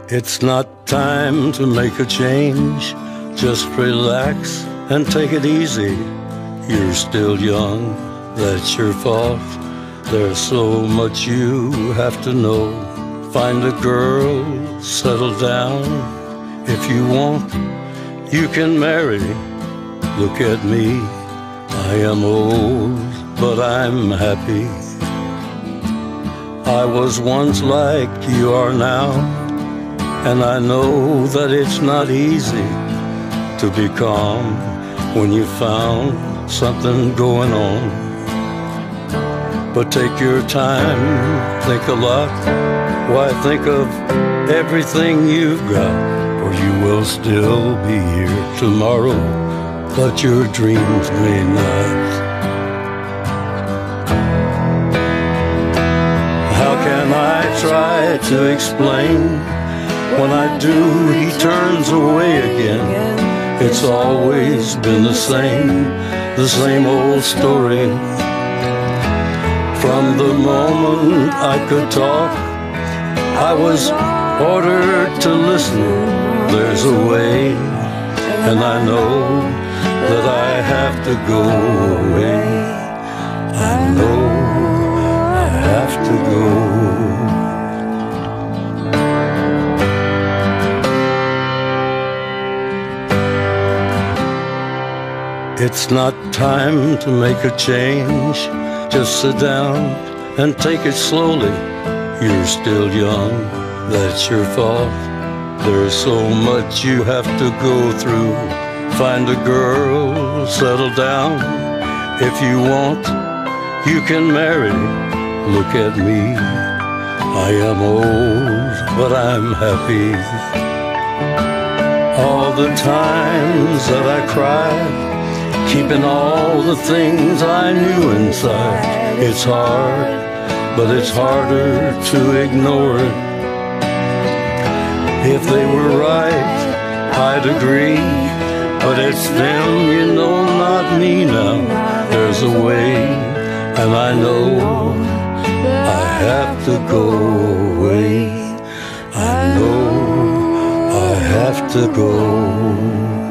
It's not time to make a change. Just relax and take it easy. You're still young, that's your fault. There's so much you have to know. Find a girl, settle down. If you want, you can marry. Look at me, I am old, but I'm happy. I was once like you are now, and I know that it's not easy to be calm when you found something going on. But take your time, think a lot. Why, think of everything you've got, for you will still be here tomorrow, but your dreams may not. How can I try to explain? When I do, he turns away again. It's always been the same old story. From the moment I could talk, I was ordered to listen. There's a way, and I know that I have to go away. I know I have to go. It's not time to make a change. Just sit down and take it slowly. You're still young, that's your fault. There's so much you have to go through. Find a girl, settle down. If you want, you can marry. Look at me, I am old, but I'm happy. All the times that I cried, keeping all the things I knew inside. It's hard, but it's harder to ignore it. If they were right, I'd agree, but it's them, you know, not me now. There's a way, and I know I have to go away. I know I have to go.